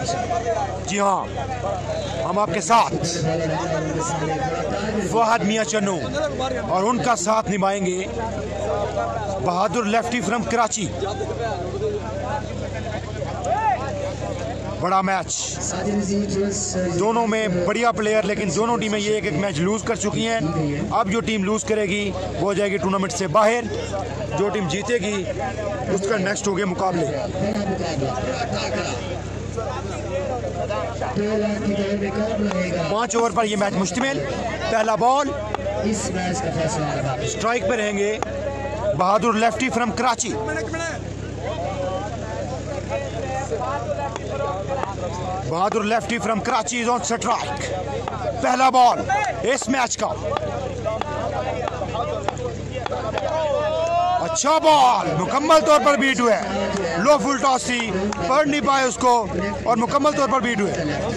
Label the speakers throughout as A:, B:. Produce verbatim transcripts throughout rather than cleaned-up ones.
A: जी हाँ, हम आपके साथ फहद मियां चन्नू और उनका साथ निभाएंगे बहादुर लेफ्टी फ्रॉम कराची। बड़ा मैच, दोनों में बढ़िया प्लेयर, लेकिन दोनों टीमें ये एक एक मैच लूज कर चुकी हैं। अब जो टीम लूज करेगी वो हो जाएगी टूर्नामेंट से बाहर, जो टीम जीतेगी उसका नेक्स्ट हो गए मुकाबले। पांच ओवर पर यह मैच मुश्तमिल। पहला बॉल, स्ट्राइक पर रहेंगे Bahadur lefty from Karachi. Bahadur lefty from Karachi is on strike. पहला बॉल इस मैच का, अच्छा बॉल, मुकम्मल तौर पर बीट हुए। लो फुल टॉस थी, पढ़ नहीं पाए उसको और मुकम्मल तौर पर बीट हुए।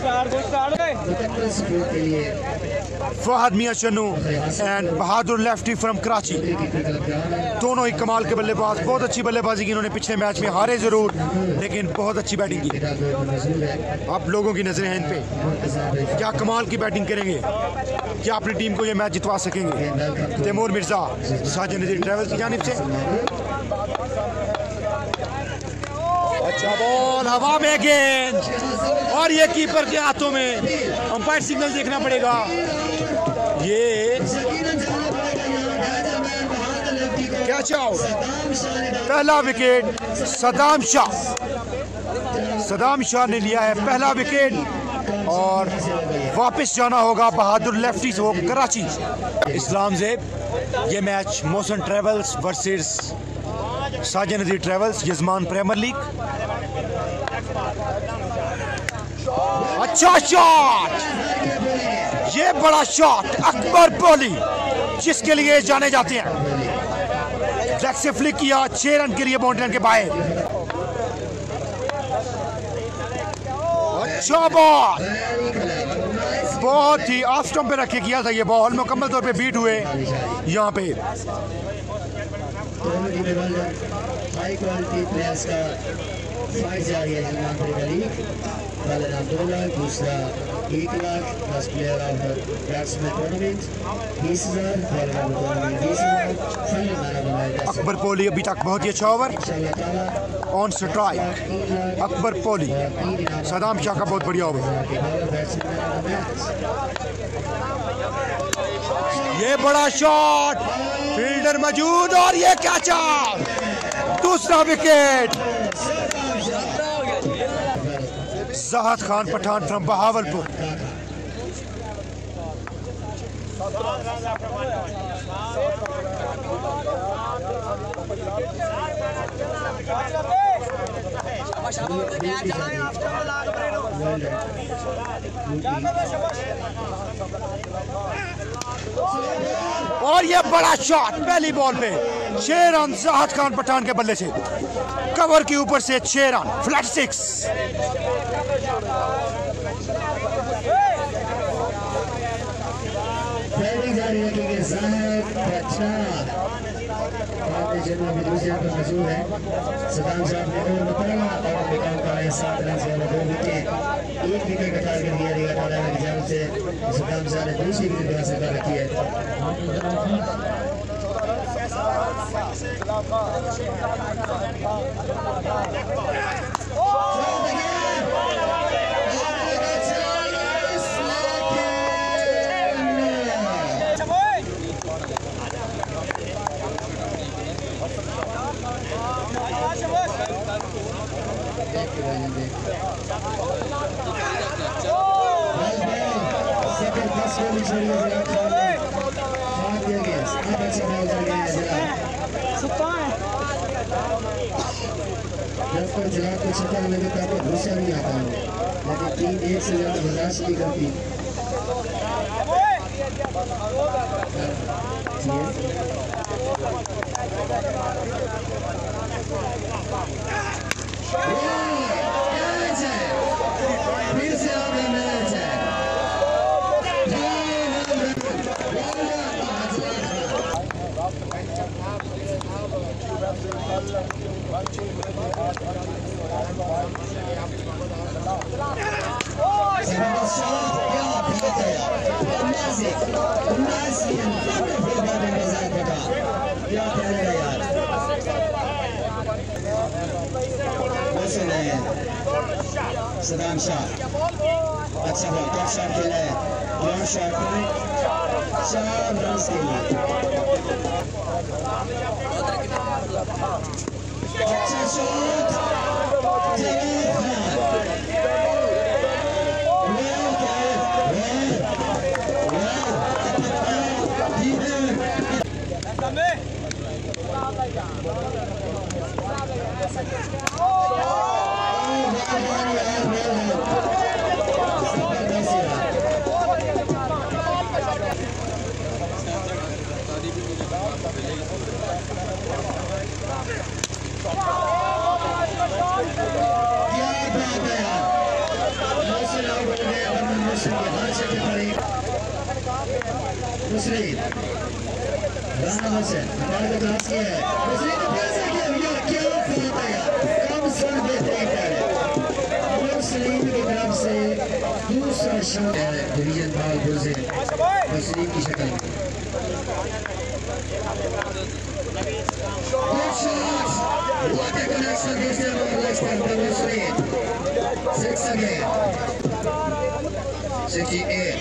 A: Fahad Mian Channu and Bahadur lefty from Karachi, दोनों ही कमाल के बल्लेबाज, बहुत अच्छी बल्लेबाजी की इन्होंने। पिछले मैच में हारे जरूर, लेकिन बहुत अच्छी बैटिंग की। आप लोगों की नजरें हैं इन पे, क्या कमाल की बैटिंग करेंगे, क्या अपनी टीम को ये मैच जितवा सकेंगे। तैमूर मिर्जा साजिद नज़ीर ट्रैवल्स की जानिब से, अच्छा बॉल, हवा में गेंद और ये कीपर के हाथों में। अंपायर सिग्नल देखना पड़ेगा। ये क्या चाहो, पहला विकेट सदाम शाह, सदाम शाह ने लिया है पहला विकेट और वापस जाना होगा बहादुर लेफ्टी से कराची। इस्लाम ज़ेब, ये match motion travels versus Sajid Nazir travels, Yazman premier league. अच्छा शॉट, ये बड़ा शॉट अकबर पोली, जिसके लिए जाने जाते हैं। लेग से फ्लिक किया, छह रन के लिए बाउंड्री रन के बाहर। अच्छा बॉल, बहुत ही ऑफ स्टंप पे रखे किया था ये बॉल, मुकम्मल तौर पे बीट हुए यहाँ पे।
B: हाई क्वालिटी प्लेयर्स का फाइट जारी है यजमान प्रीमियर लीग। पहला नाम दो लाख, दूसरा एक lakh, first player of batsman tournament बीस हजार, पहला नाम टूर्नामेंट बीस हजार, final man of the match.
A: Akbar Poli अभी तक बहुत ही अच्छा over on strike. Akbar Poli, Saddam Shah का बहुत बढ़िया ओवर। ये बड़ा शॉट, फील्डर मौजूद और ये कैच आउट, दूसरा विकेट। ज़ाहद खान पठान फ्रॉम बहावलपुर। और ये बड़ा शॉट पहली बॉल पे, छह रन ज़ाहद खान पठान के बल्ले से, कवर के ऊपर से छह रन, फ्लैट सिक्स।
B: जारी रखेंगे ज़ाहिद पठान, भी दूसरे पर मौजूद है। सदाम साहब ने ओवर बताया और विकेट का है सात रन से दो विकेट, एक विकेट का टारगेट दिया गया टॉर्नामेंट की जानिब से। सदाम साहब ने दूसरी विकेट हासिल कर रखी है। जगह को छक्का लगे तो आपको गुस्सा नहीं आता है, लेकिन टीम एक से ज्यादा बर्दाश्त नहीं करती। फिर से आपने मैच है।
A: Yeah.
B: सदाम शाह अच्छा बॉल टॉप शॉट खेला है ग्राउंड शॉट चार रन के लिए अच्छा शॉट मुस्लिम राना हसन हमारे को क्रॉस किया है मुस्लिम ने फिर से किया भैया क्या फॉल आया कम सन बेहतरीन है मुस्लिम की तरफ से दूसरा शॉट है डिवीजन भागपुर से मुस्लिम की शक्ल में good shot what a connection this time on left hand by Muslim six again अड़सठ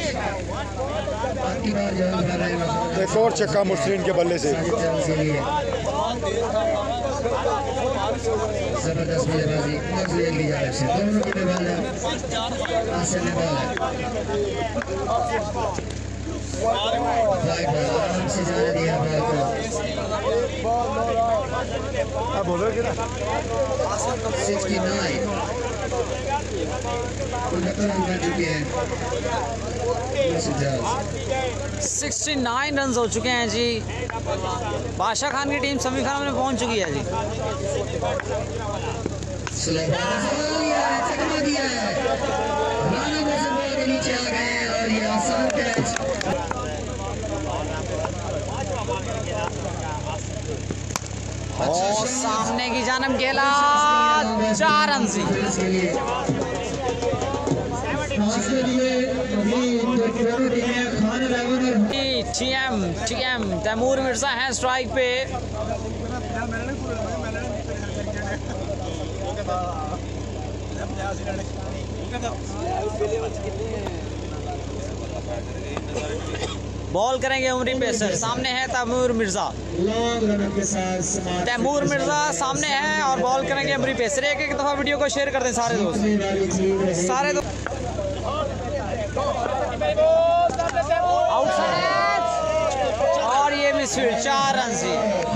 A: एक और छक्का मुस्लिम के बल्ले से
B: जबरदस्त बल्लेबाजी मुस्लिम की जानिब से दोनों की बॉल है आसिफ ने बॉल है राइट बॉल आराम से जाने दिया बॉल को
A: अब बोलो कि ना
C: उनहत्तर रन हो चुके हैं जी। बादशाह खान की टीम सेमीफाइनल में पहुंच चुकी है जी।
B: नीचे आ गए और ये आसान कैच
C: और सामने की जानब खेला चार रन से टीएम टीएम तैमूर मिर्जा है स्ट्राइक पे। बॉल करेंगे उमरी पेसर, सामने है तैमूर मिर्जा। तैमूर मिर्जा सामने है और बॉल करेंगे उमरी पेसर। एक एक दफा वीडियो को शेयर कर दें सारे दोस्त, सारे दोस्त। और ये मिसफील्ड चार रन से,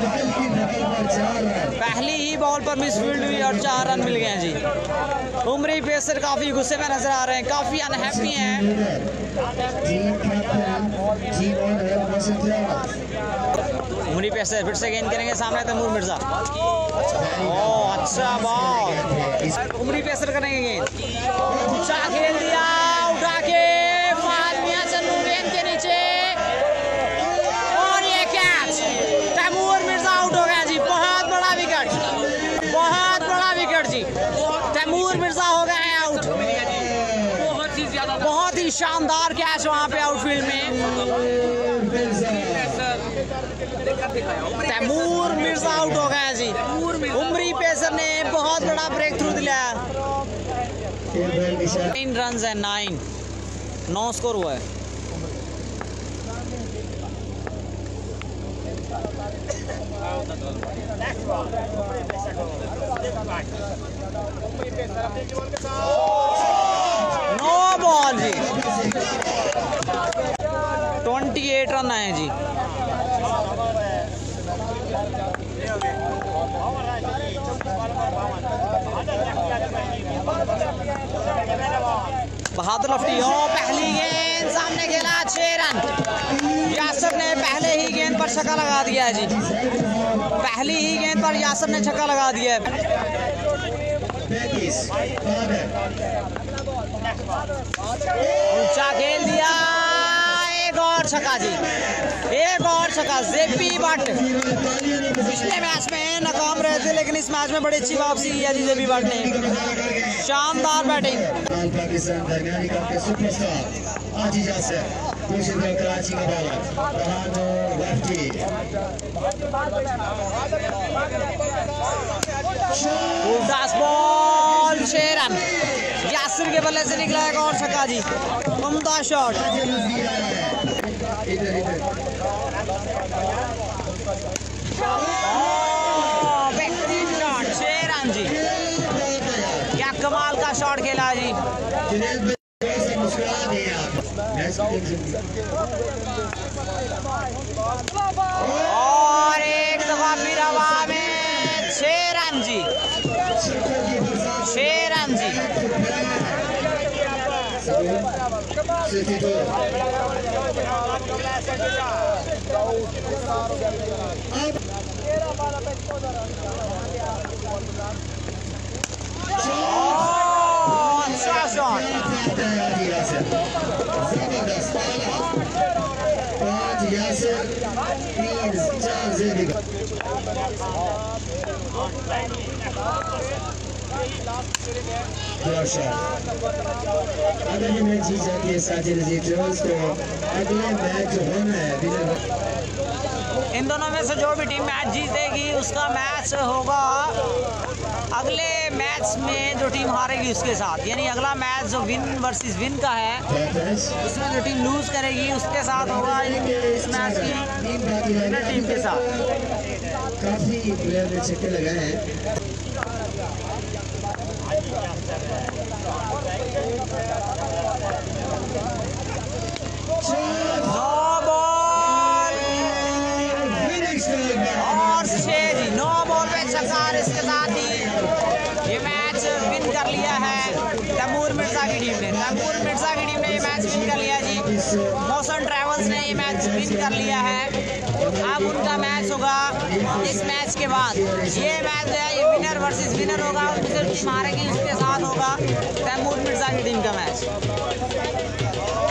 C: पहली ही बॉल पर मिसफील्ड हुई और चार रन मिल गए जी। उमरी पेसर काफी गुस्से में नजर आ रहे हैं, काफी अनहैप्पी हैं। उमरी पेसर फिर से गेंद करेंगे, सामने तैमूर मिर्जा। ओह अच्छा बॉल, उमरी पेसर करेंगे गेंद, ऊंचा खेल दिया, उठा के फहद मियां चन्नू गेंद के नीचे और ये कैच। तैमूर मिर्जा आउट हो गया जी। बहुत बड़ा विकेट, बहुत बड़ा विकेट जी। तैमूर मिर्जा हो गए हैं आउट। बहुत ही शानदार कैच वहां पे आउटफील्ड में। तैमूर मिर्जा आउट हो गए जी। उमरी पेसर ने बहुत बड़ा ब्रेक थ्रू दिया। नाइन रन है, नाइन नौ स्कोर हुआ है। नो बॉल जी, ट्वेंटी एट रन आए जी। बहादुर लफ्टी, ओ पहली गेंद सामने खेला, छह रन। यासर ने पहले ही गेंद पर छक्का लगा दिया है जी। पहली ही गेंद पर यासर ने छक्का लगा दिया है। ऊंचा खेल दिया, एक और छक्का जी, एक और छक्का। जेपी भट्ट पिछले मैच में नाकाम रहे थे, लेकिन इस मैच में बड़ी अच्छी वापसी की है जी जेपी भट्ट ने। शानदार बैटिंग।
B: पाकिस्तान दरमियानी कप के सुपरस्टार आजी यासर, दूसरी तरफ कराची का बॉलर लेफ्टी।
C: उल्टा बॉल, छह रन। यासर नासिर के बल्ले से निकला एक और छक्का जी, मुमताज शॉट। बेहतरीन शॉट, छह रन जी, क्या कमाल का शॉट खेला जी। और एक दफा फिर हवा में छह रन जी, छह रन जी। अच्छा शॉट,
B: अगर ये मैच जीत जाती है साजिद अजीज ट्रेवल्स तो अगले मैच जो होना है विनर
C: इन दोनों में से जो भी टीम मैच जीतेगी उसका मैच होगा अगले मैच में जो टीम हारेगी उसके साथ, यानी अगला मैच जो विन वर्सेस विन का है उसमें जो टीम लूज करेगी उसके साथ होगा इस मैच की विनर टीम के साथ।
B: काफी प्लेयर ने छक्के लगाए हैं।
C: नौ बॉल और छह जी, नौ बॉल में छक्का, इसके साथ ही ये मैच विन कर लिया है तैमूर मिर्जा की टीम ने। तैमूर मिर्जा की टीम ने ये मैच विन कर लिया जी। मौसम ट्रैवल्स ने ये मैच विन कर लिया है। अब उनका मैच होगा इस मैच के बाद, ये मैच है ये विनर वर्सेस विनर होगा, उनमें से टीम हारेगी उसके साथ होगा तैमूर मिर्जा की टीम का मैच।